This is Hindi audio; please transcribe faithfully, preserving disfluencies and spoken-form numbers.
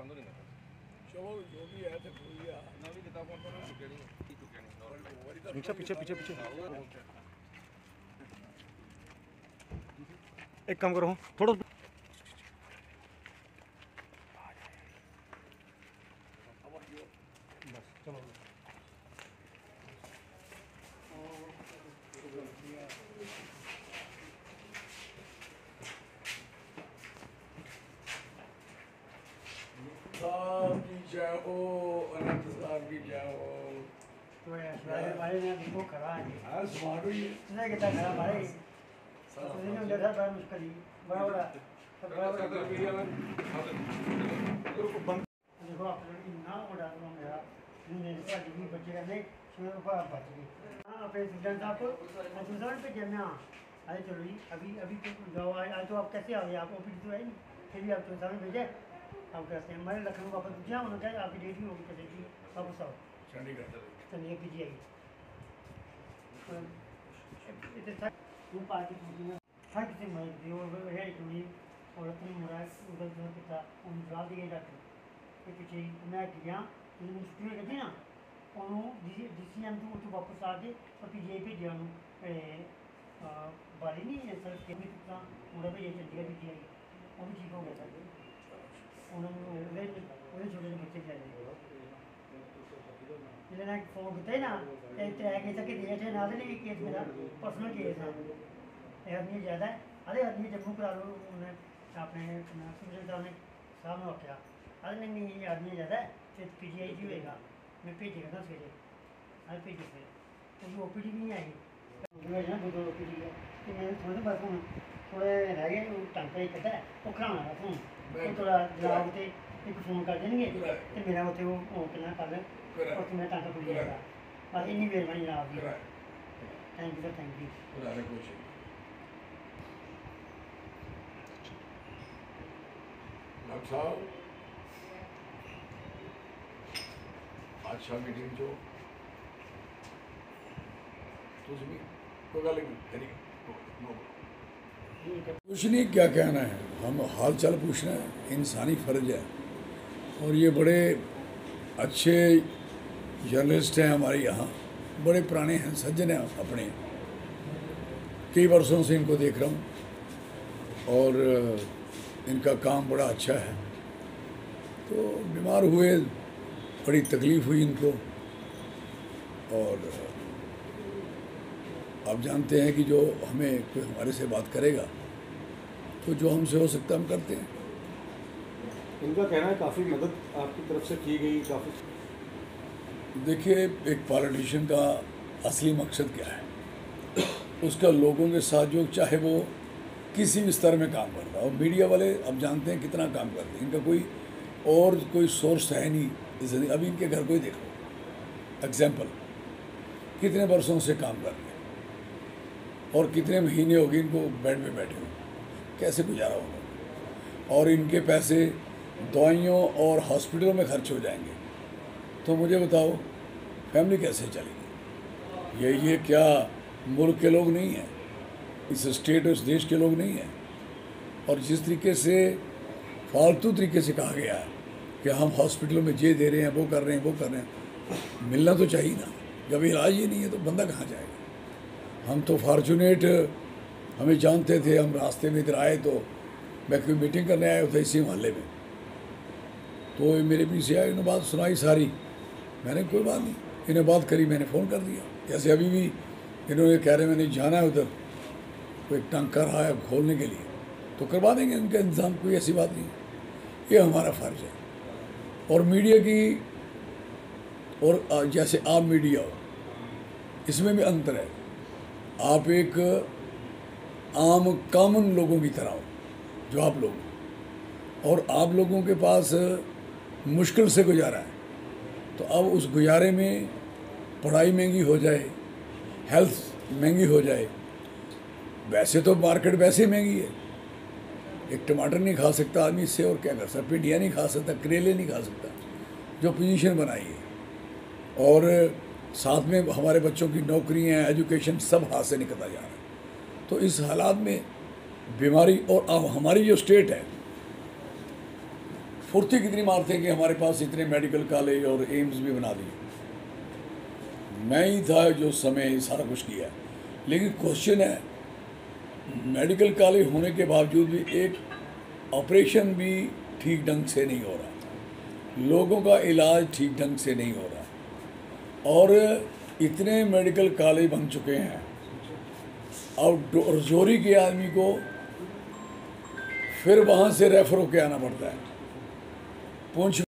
बंद नहीं करता चलो जो भी है तो कोई है ना भी किताब कौन कौन चुके नहीं की चुके नहीं पीछे पीछे पीछे पीछे एक काम करो थोड़ा बस चलो साहब की जय हो, अनंत साहब की जय हो। तो भाई भाई ने देखो खड़ा है हाँ स्मार्ट हुई है। इसने कितना खड़ा भाई उसने ने उधर बड़ा मुश्किल ही बड़ा बड़ा सब बड़ा बड़ा देखो आप लोग इतना बड़ा लोग मेरा नहीं नहीं साडी भी बच्चे का नहीं सुनो को आप बच गए हां अपने स्टूडेंट साहब को दूसरा पे जमा अरे चलो जी अभी अभी तो जाओ आज तो आप कैसे आ गए आप ऑफिस तो है नहीं फिर भी आप तो सामने भेजे आप कहते हैं हमारे लखनऊ वापस पूछा उन्होंने कहा आपकी डेट ही होगी कैसे की वापस आओ चंडीगढ़ चलिए पी जी आई इतने तक वो पार्टी पूछी में हर किसी मदद दी और है इतनी और अपनी मुराद उधर जो पिता उन जवाब दिए डॉक्टर के पीछे मैं गया उन्होंने छुट्टी में गई ना उन्होंने डी सी एम तो वापस आ गए और पी जी आई भेजा उन्होंने बारी नहीं है सर के भी कितना मुड़ा भेजा चंडीगढ़ पी जी आई वो भी ठीक हो गया था उन्होंने छोटे छोटे बच्चे चाहिए जिन्हें फोन किया ना ट्रैक किया कि डेट है ना नहीं केस मेरा पर्सनल केस है ये आदमी ज़्यादा है अरे आदमी जम्मू करा लो उन्हें अपने सुप्रीम साहब ने साहब ने आख्या अरे नहीं नहीं ये आदमी ज़्यादा है फिर पी जी आई जी होएगा मैं भेजेगा ना सवेरे अरे भेजे फिर तो ओ पी डी भी नहीं आई ना दो दो ओ पी डी है कि मैं थोड़े बस हूँ थोड़े रह गए टांका ही कटा है वो खराना था फोन थोड़ा जनाब से एक फोन कर देंगे तो मेरा उत्थे वो कितना कर और तुम्हें टांका खुल जाएगा बस इन्नी मेहरबानी जनाब की thank you sir thank you doctor साहब अच्छा मीटिंग जो तुझमें कोई गल नहीं करी कुछ नहीं क्या कहना है हम हाल चाल पूछना है इंसानी फर्ज है और ये बड़े अच्छे जर्नलिस्ट हैं हमारे यहाँ बड़े पुराने हैं सज्जन हैं अपने कई वर्षों से इनको देख रहा हूँ और इनका काम बड़ा अच्छा है तो बीमार हुए बड़ी तकलीफ़ हुई इनको और आप जानते हैं कि जो हमें कोई हमारे से बात करेगा तो जो हमसे हो सकता है हम करते हैं। इनका कहना है काफ़ी मदद आपकी तरफ से की गई काफ़ी। देखिए एक पॉलिटिशियन का असली मकसद क्या है उसका लोगों के साथ जो चाहे वो किसी भी स्तर में काम करता है और मीडिया वाले अब जानते हैं कितना काम करते हैं इनका कोई और कोई सोर्स है नहीं इस अभी इनके घर को ही देखो एग्जाम्पल कितने वर्षों से काम कर रहे हैं और कितने महीने हो गए इनको बेड पे बैठे हुए कैसे गुजारा होगा और इनके पैसे दवाइयों और हॉस्पिटलों में खर्च हो जाएंगे तो मुझे बताओ फैमिली कैसे चलेगी ये ये क्या मुल्क के लोग नहीं हैं इस स्टेट और इस देश के लोग नहीं हैं और जिस तरीके से फालतू तरीके से कहा गया है कि हम हॉस्पिटलों में ये दे रहे हैं वो कर रहे हैं वो कर रहे हैं मिलना तो चाहिए ना जब इलाज ही नहीं है तो बंदा कहाँ जाएगा हम तो फॉर्चुनेट हमें जानते थे हम रास्ते में इधर आए तो मैं कोई मीटिंग करने आया था इसी मोहल्ले में तो मेरे पीछे आए इन्होंने बात सुनाई सारी मैंने कोई बात नहीं इन्हें बात करी मैंने फ़ोन कर दिया जैसे अभी भी इन्होंने कह रहे मैंने जाना है उधर कोई टंका रहा है खोलने के लिए तो करवा देंगे उनका इंतज़ाम कोई ऐसी बात नहीं ये हमारा फ़र्ज है और मीडिया की और जैसे आप मीडिया हो इसमें भी अंतर है आप एक आम कॉमन लोगों की तरह हो जो आप लोग और आप लोगों के पास मुश्किल से गुजारा है तो अब उस गुजारे में पढ़ाई महंगी हो जाए हेल्थ महंगी हो जाए वैसे तो मार्केट वैसे ही महंगी है एक टमाटर नहीं खा सकता आदमी इससे और क्या कर सकता भिंडियाँ नहीं खा सकता करेले नहीं खा सकता जो पोजीशन बनाई है और साथ में हमारे बच्चों की नौकरियाँ एजुकेशन सब हाथ से निकलता जा रहा है तो इस हालात में बीमारी और अब हमारी जो स्टेट है फुर्ती कितनी मारते हैं कि हमारे पास इतने मेडिकल कॉलेज और एम्स भी बना दिए। मैं ही था जो समय सारा कुछ किया, लेकिन क्वेश्चन है मेडिकल कॉलेज होने के बावजूद भी एक ऑपरेशन भी ठीक ढंग से नहीं हो रहा, लोगों का इलाज ठीक ढंग से नहीं हो रहा, और इतने मेडिकल कॉलेज बन चुके हैं, अब रजौरी के आदमी को फिर वहाँ से रेफर होके आना पड़ता है। पुंछ